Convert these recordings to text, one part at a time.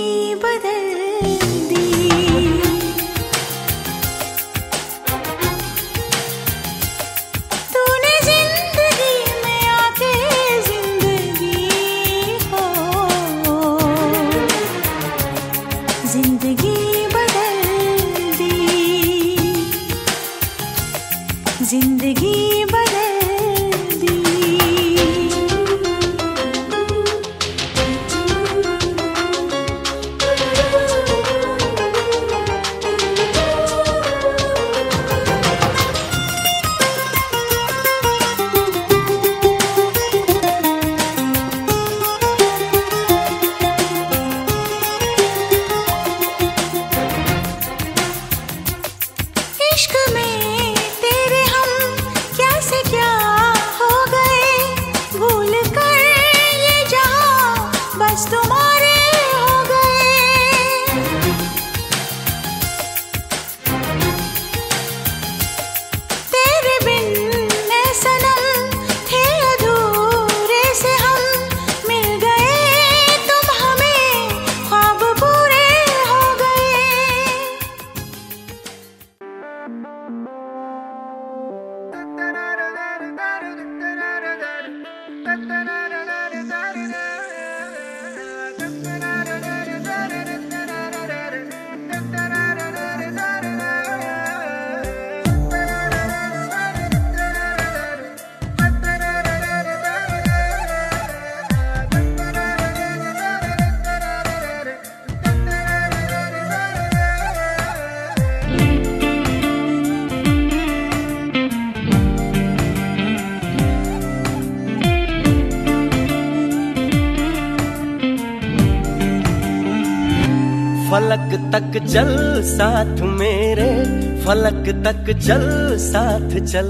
फलक तक चल साथ मेरे, फलक तक चल साथ चल,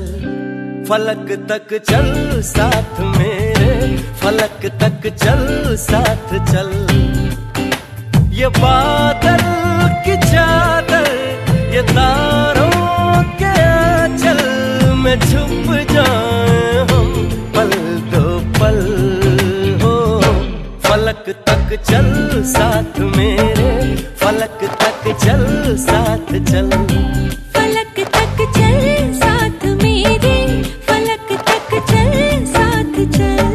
फलक तक चल साथ मेरे, फलक तक चल साथ चल। ये बादल की चादर, ये तारों के आंचल में छुप जाए हम पल दो पल हो। फलक तक चल साथ मेरे, फलक तक चल साथ चल, फलक तक चल साथ मेरे, फलक तक चल साथ चल।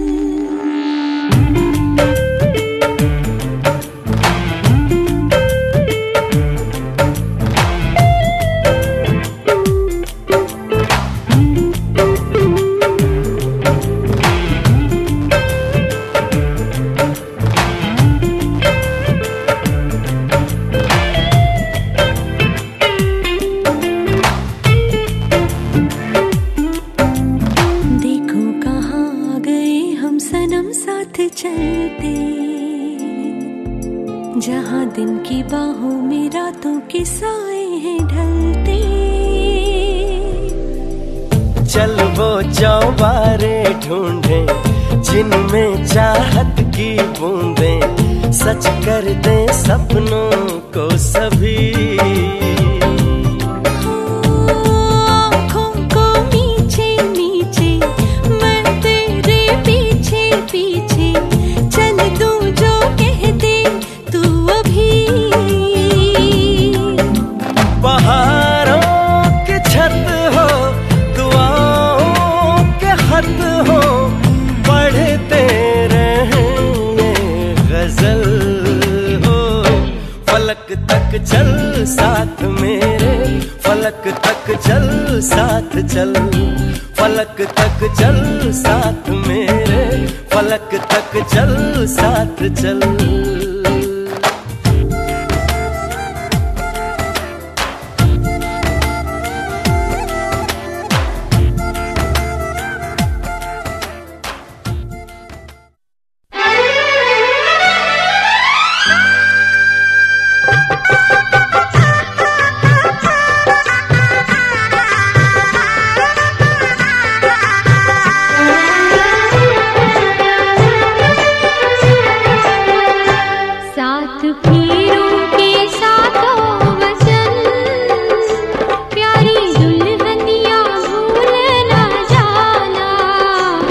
जहाँ दिन की बाहों में रातों के साए हैं ढलते, चल वो चौबारे ढूंढे जिनमें चाहत की बूंदें सच कर दे सपनों को सभी। फलक तक चल साथ मेरे, फलक तक चल साथ चल, फलक तक चल साथ मेरे, फलक तक चल साथ चल।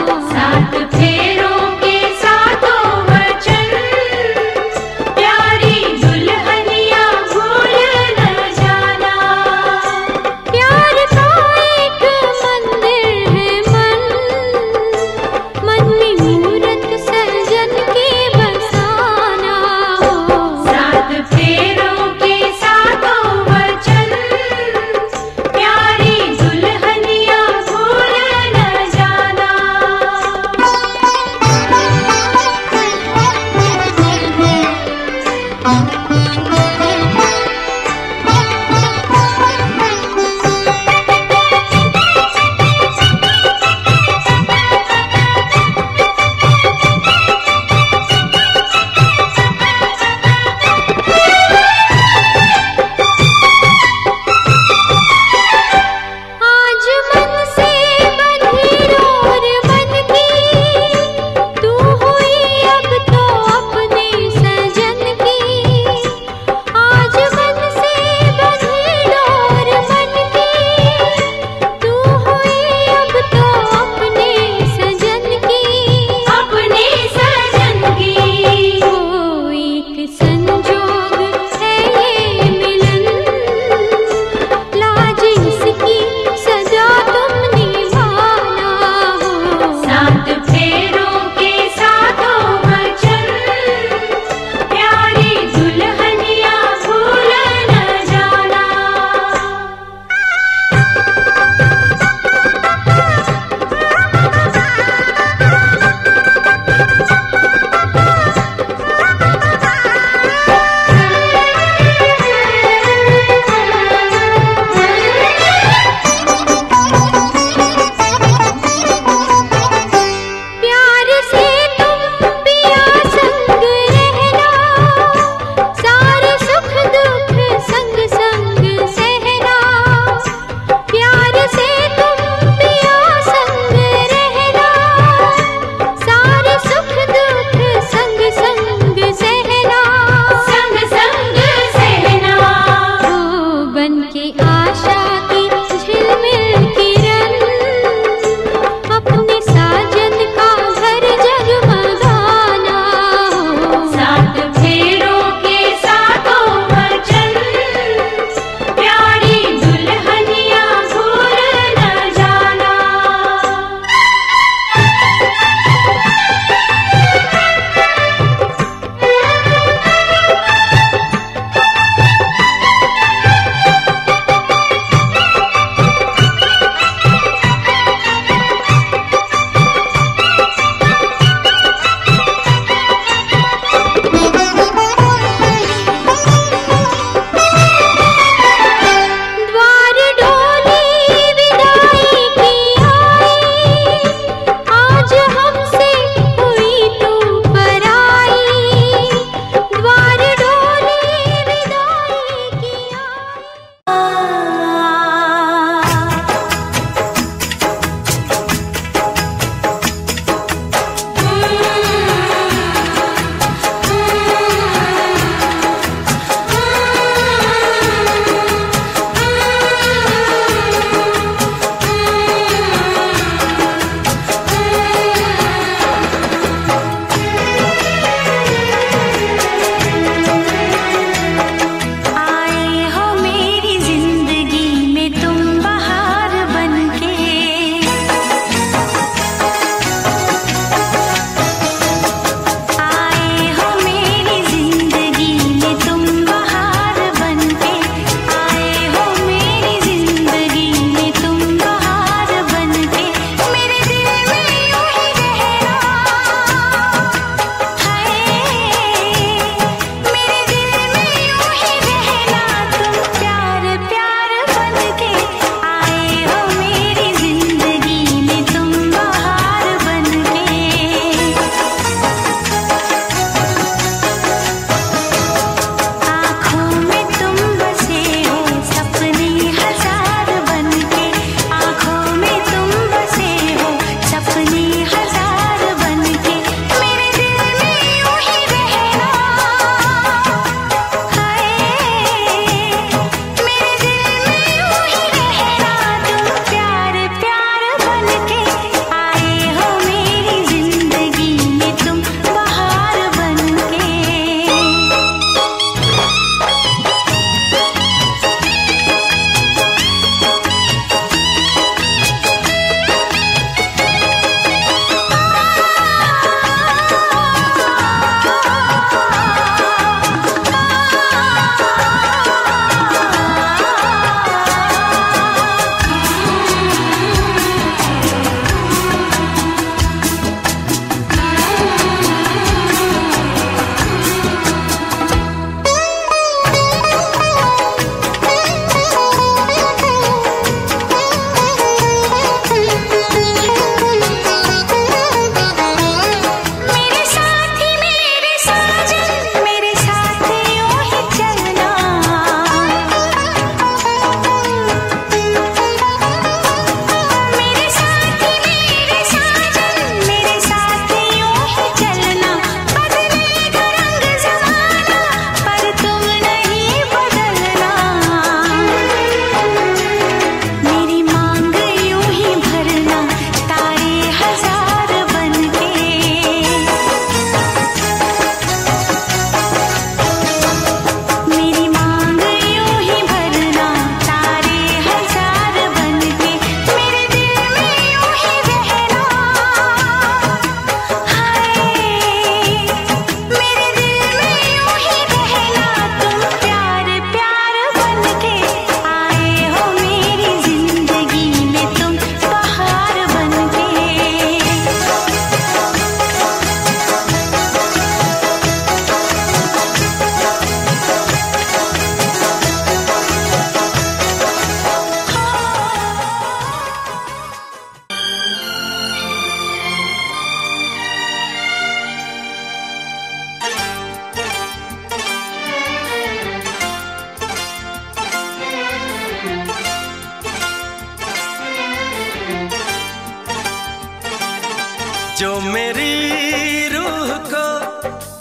साथ फेरों के साथों वचन, प्यारी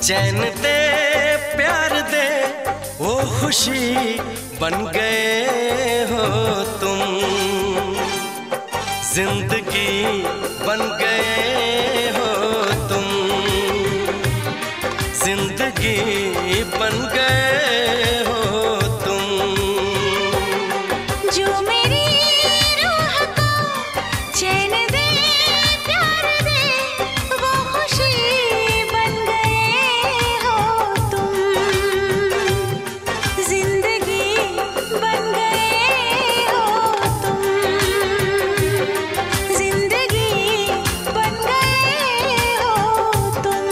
चैन दे प्यार दे वो खुशी बन गए हो तुम, जिंदगी बन गए हो तुम, जिंदगी बन गए हो तुम। जो मेरी रूह को चैन दे प्यार दे वो खुशी बन गए हो तुम, जिंदगी बन गए हो तुम, जिंदगी बन गए हो तुम।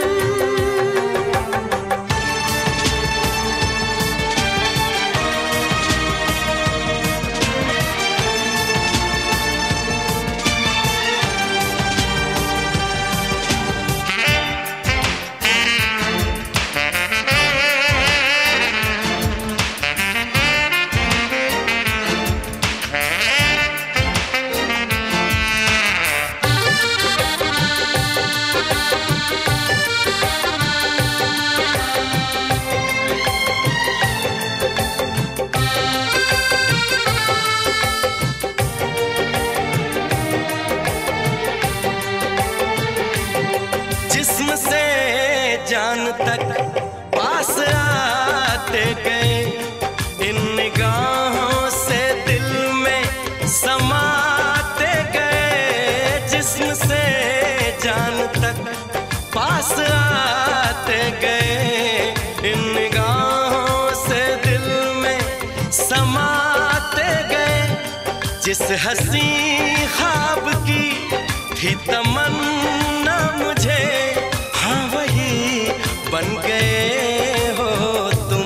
जिस्म से जान तक पास आते गए, इन निगाहों से दिल में समाते गए। जिस्म से जान तक पास आते गए, इन निगाहों से दिल में समाते गए। जिस हंसी ख्वाब की थी तमन्ना मुझे, हाँ वही बन गए हो तुम,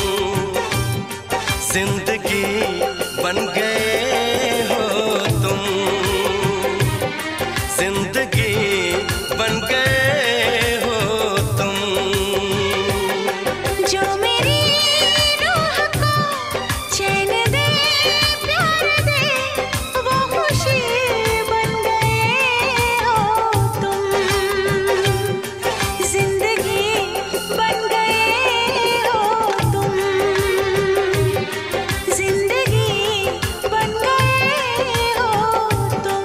जिंदगी बन गए हो तुम, जिंदगी बन गए हो तुम। जो मेरी रूह को चैन दे प्यार दे वो खुशी बन गए हो तुम, जिंदगी बन गए हो तुम, जिंदगी बन गए हो तुम।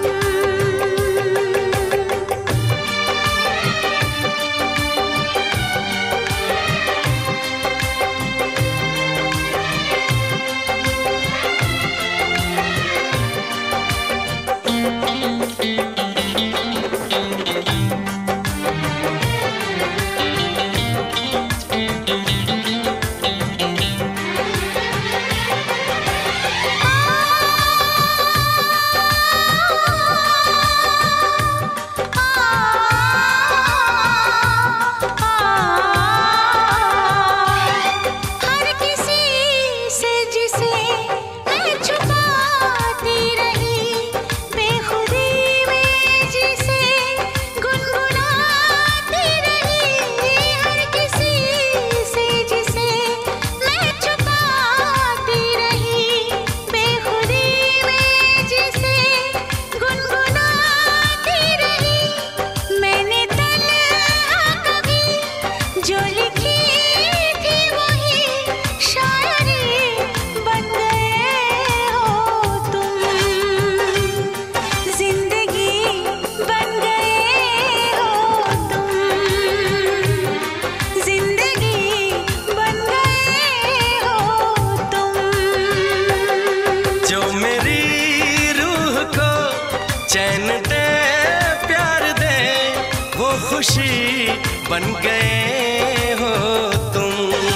हर किसी से जिसे मैं छुपाती रही, बेखुदी में जिसे गुनगुनाती रही। हर किसी से जिसे मैं छुपाती रही, बेखुदी में जिसे गुनगुनाती रही। मैंने तन्हा कभी जो लिखी थी वही शायरी बन गए हो तुम, जिंदगी बन गए हो तुम, जिंदगी बन गए हो तुम। जो मेरी रूह को चैन दे प्यार दे वो खुशी बन गए हो तुम,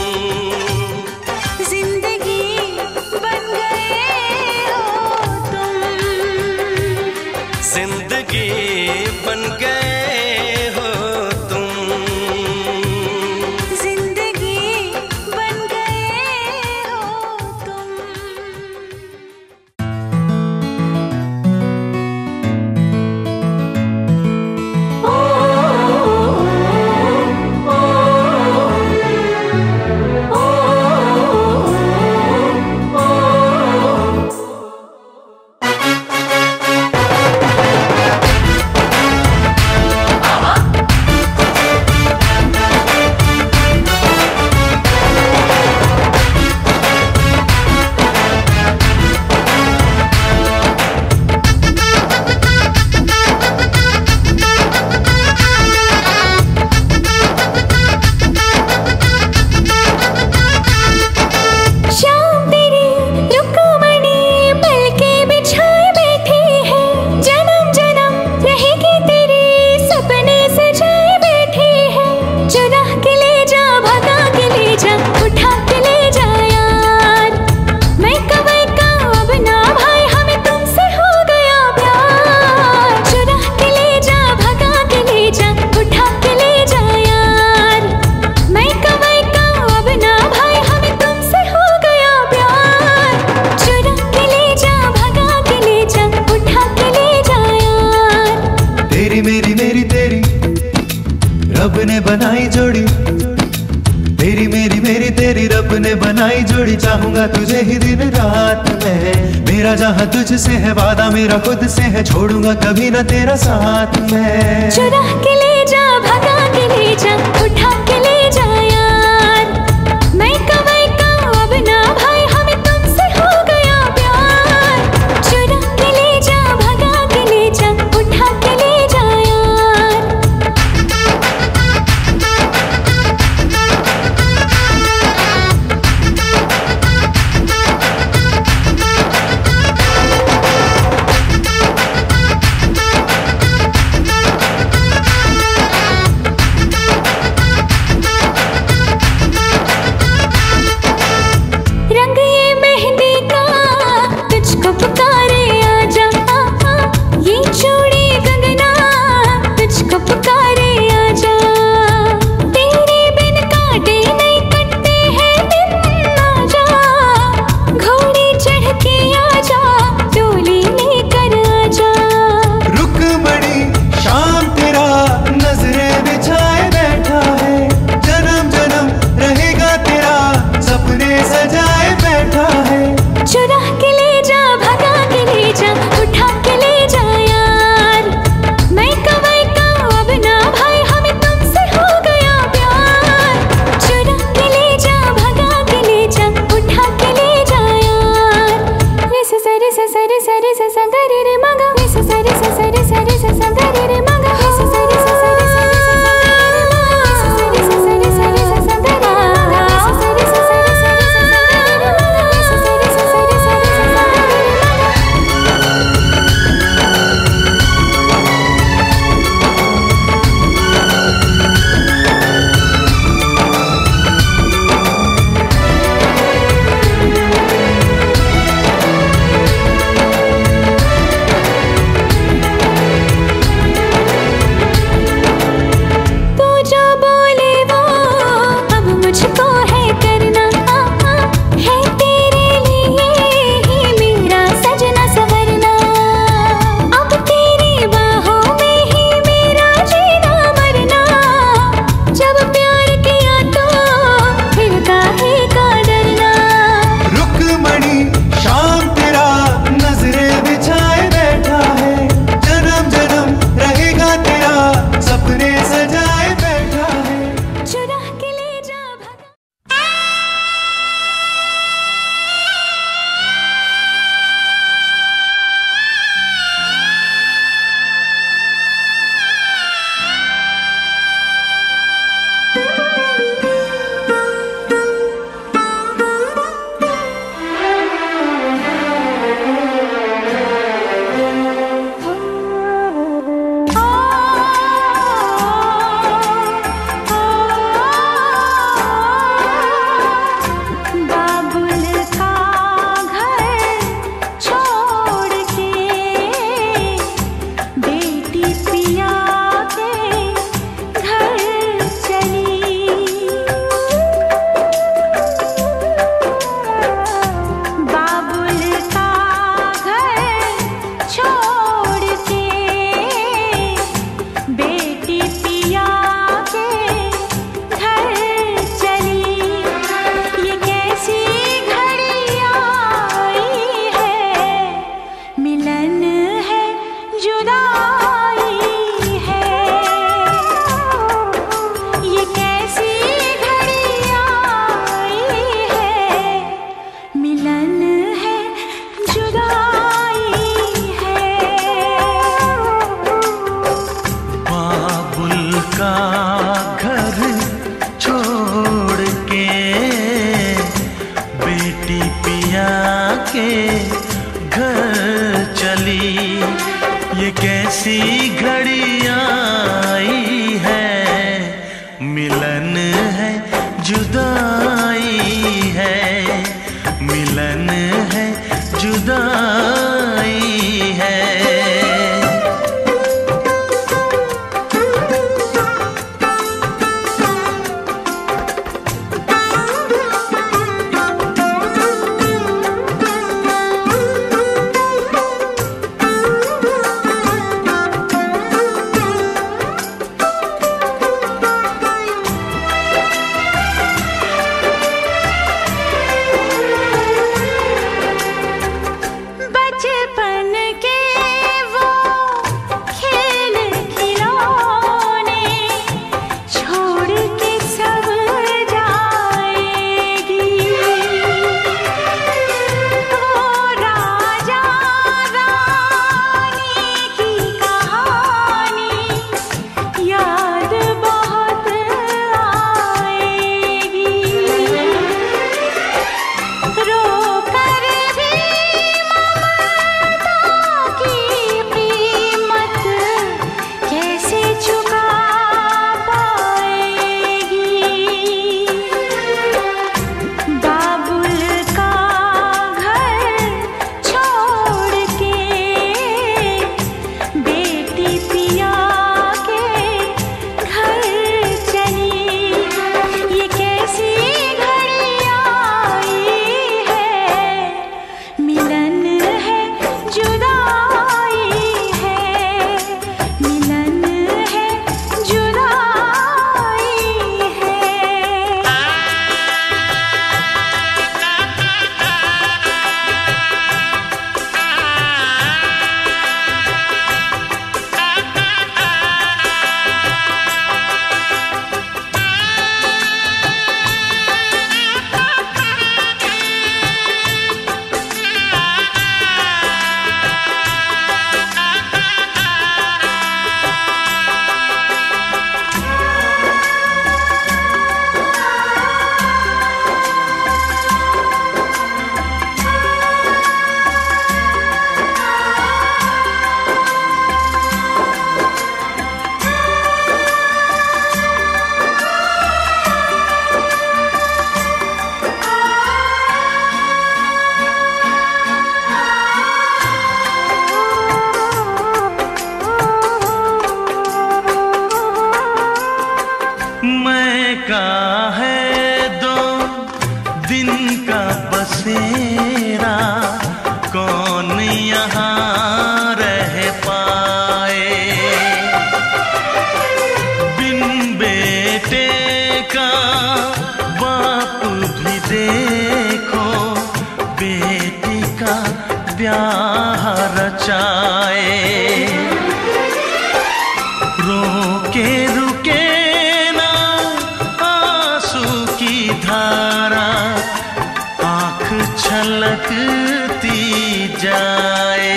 जिंदगी बन गए हो तुम, जिंदगी बन गए हो तुम। जिंदगी बन गए हो तुम। ओ रब ने बनाई जोड़ी, चाहूंगा तुझे ही दिन रात में। मेरा जहाँ तुझसे है वादा, मेरा खुद से है, छोड़ूंगा कभी ना तेरा साथ में। चुरा के ले जा, भगा के ले जा, उठा के ले जा यार। मैं कमाई का अब ना भाई, हमें तुमसे हो गया प्यार। चुरा के ले जा, भगा के ले जा, उठा के ले जा यार। छलकती जाए।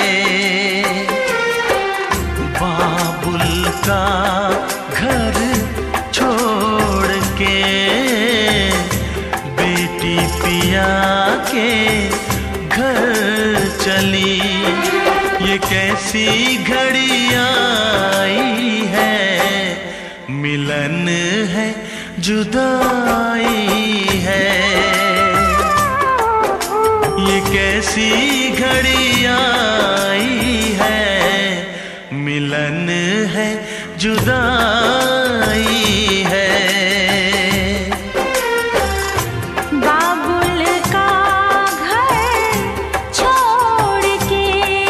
बाबुल का घर छोड़ के बेटी पिया के घर चली, ये कैसी घड़ी आई है, मिलन है जुदाई है। ये कैसी घड़ी आई है, मिलन है जुदाई है। बाबुल का घर छोड़ के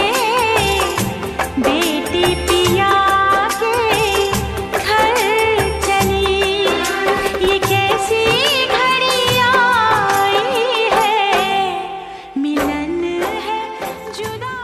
बेटी पिया के घर चली, ये कैसी घड़ी आई है, मिलन है जुदाई।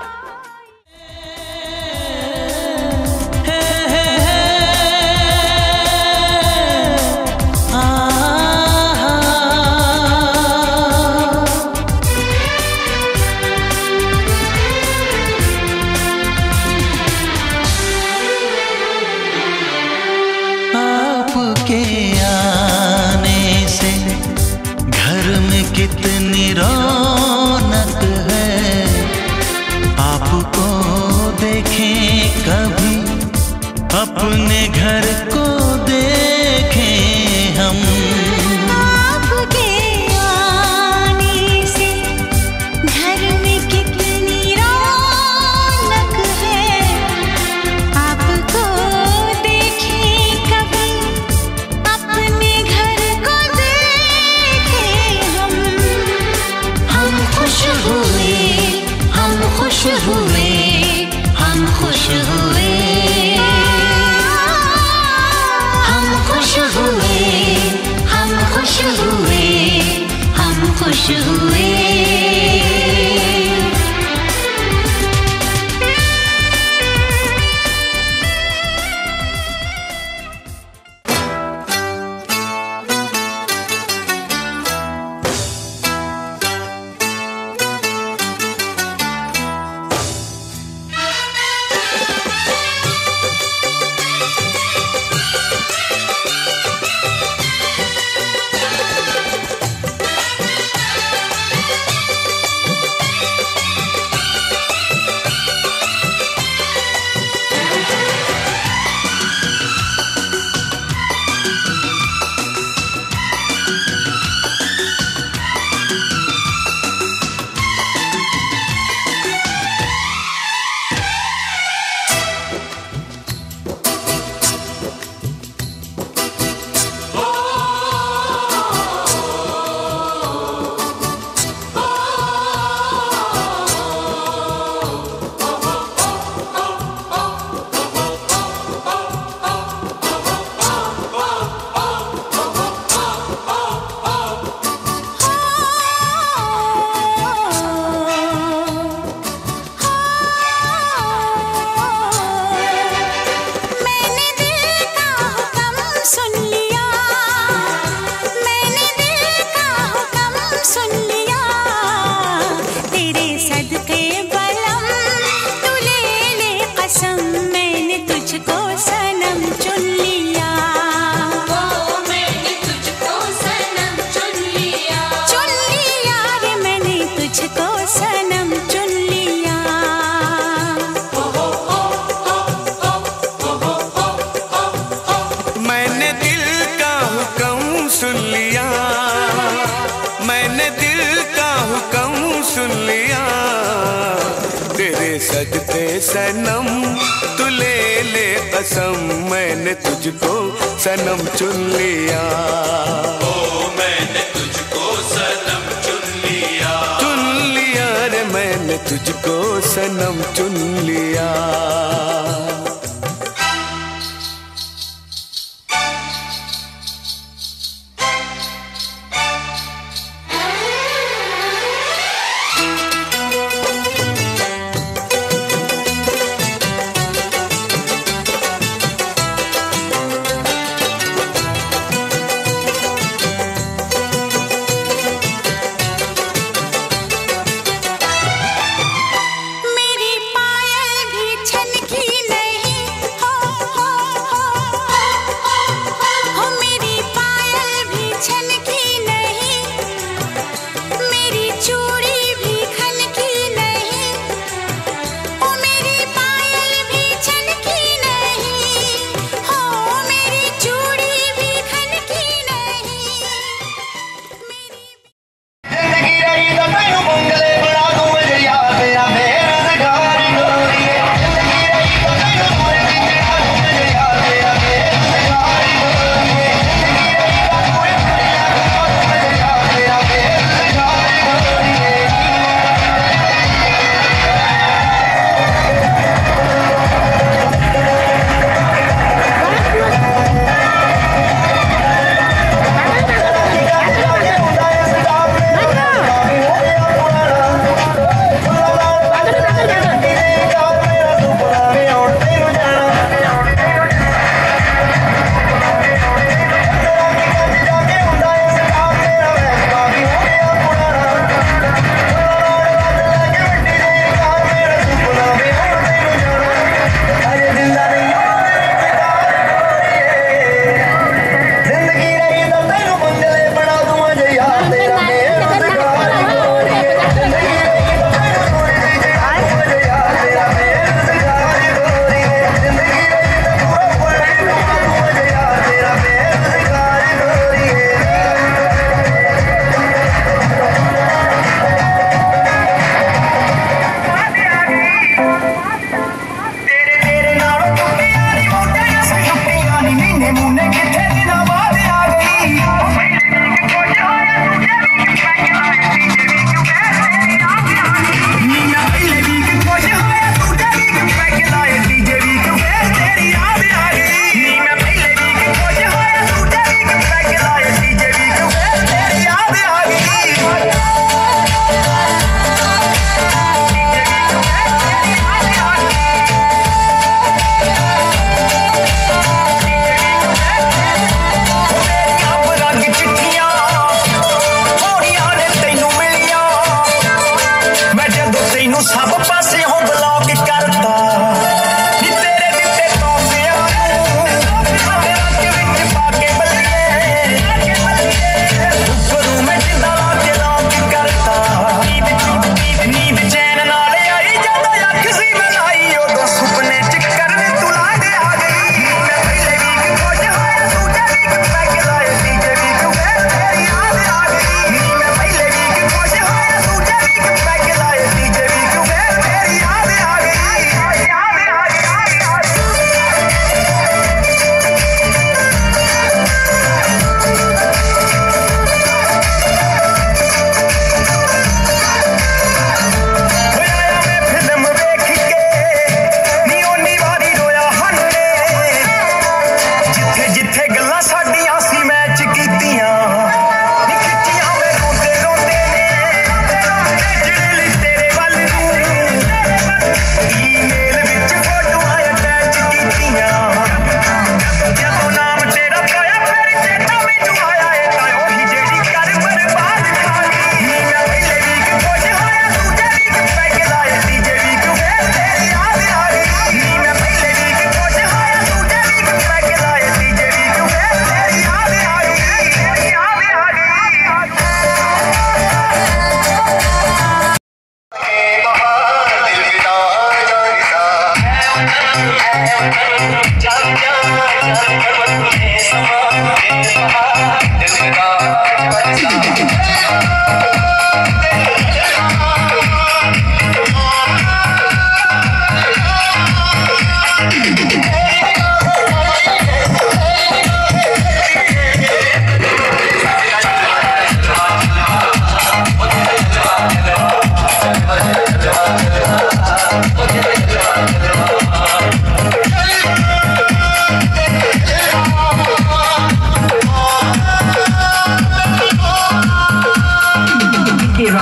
आपके आने से घर में कितनी रौनक है, आपको देखें कभी अपने घर को देखें हम। आपके आने से घर में कितनी रौनक है, आपको देखें कभी अपने घर को देखें हम। हम खुश हुए, हम खुश हुए, हम खुश हुए, हम खुश हुए, हम खुश हुए, हम खुश हुए। सजते सनम तू ले ले कसम, मैंने तुझको सनम चुन लिया। ओ मैंने तुझको सनम चुन लिया, चुन लिया रे मैंने तुझको सनम चुन लिया।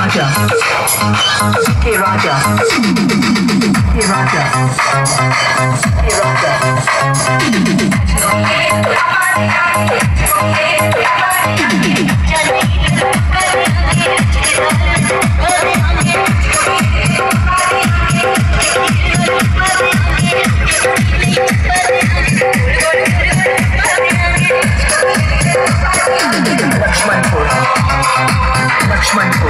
Raja, Hey Raja, Hey Raja, Hey Raja. Lakshmanpur, Lakshmanpur,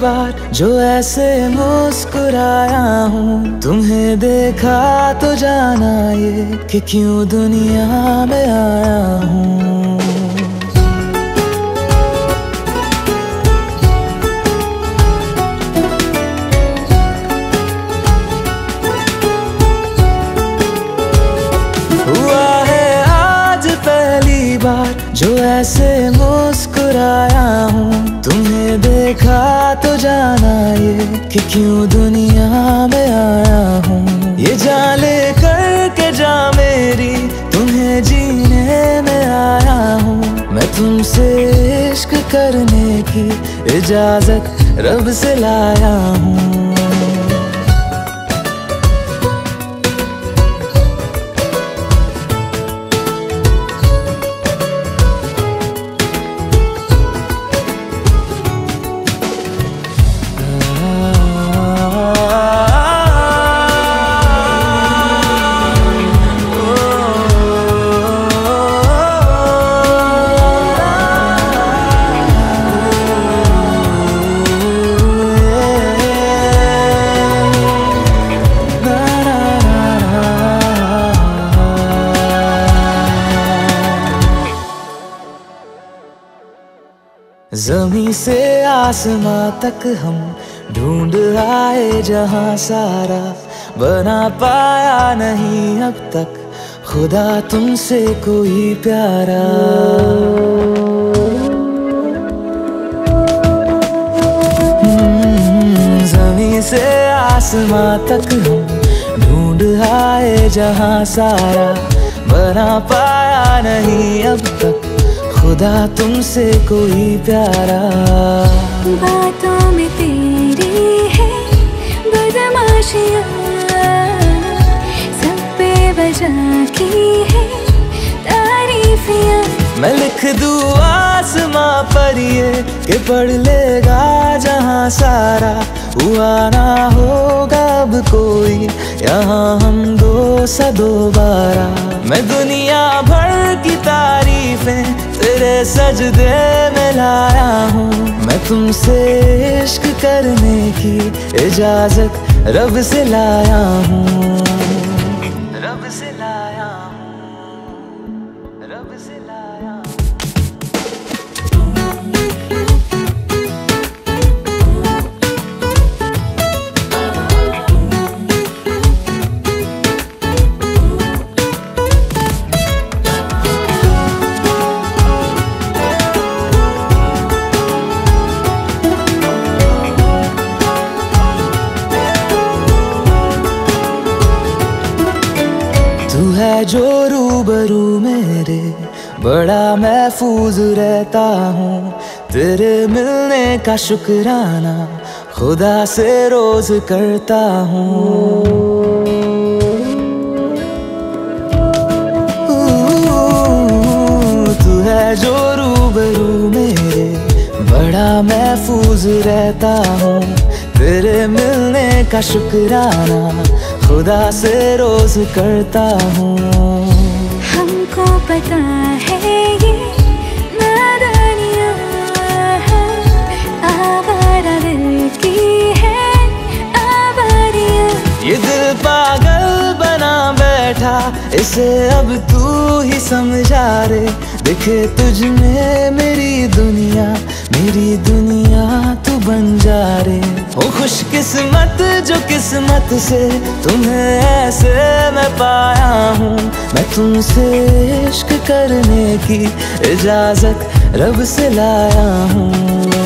बार जो ऐसे मुस्कुराया हूँ, तुम्हें देखा तो जाना ये कि क्यों दुनिया में आया हूँ। हुआ है आज पहली बार जो ऐसे मुस्कुराया हूँ, तुम्हें देखा तो जाना ये कि क्यों दुनिया में आया हूँ। ये जान ले करके जा मेरी, तुम्हें जीने में आया हूँ। मैं तुमसे इश्क करने की इजाजत रब से लाया हूँ। ज़मीं से आसमां तक हम ढूंढ आए जहां सारा, बना पाया नहीं अब तक खुदा तुमसे कोई प्यारा। ज़मीं से आसमां तक हम ढूंढ आए जहां सारा, बना पाया नहीं अब तक खुदा तुमसे कोई प्यारा। बातों में तेरी है बदमाशियाँ, सब पे वजह की है तारीफियाँ। मैं लिख दूँ आसमां पर ये कि पढ़ लेगा जहां सारा, हुआ ना होगा अब कोई यहाँ हम दो सा दोबारा। मैं दुनिया भर की तारीफें तेरे सजदे में लाया हूँ। मैं तुमसे इश्क करने की इजाजत रब से लाया हूँ। रब से लाया हूँ, रब से लाया हूँ। तू है जो रूबरू मेरे, बड़ा महफूज रहता हूँ। तेरे मिलने का शुक्राना खुदा से रोज करता हूँ। तू है जो रूबरू मेरे, बड़ा महफूज रहता हूँ। तेरे मिलने का शुक्राना खुदा से रोज करता हूँ। हमको पता है ये नादानियाँ आवारा दिल की है आवारियाँ। ये दिल पागल बना बैठा, इसे अब तू ही समझा रे। दिखे तुझ में मेरी दुनिया तू बन जा रे। ओ खुशकिस्मत जो किस्मत से तुम्हें ऐसे मैं पाया हूँ। मैं तुमसे इश्क करने की इजाजत रब से लाया हूँ।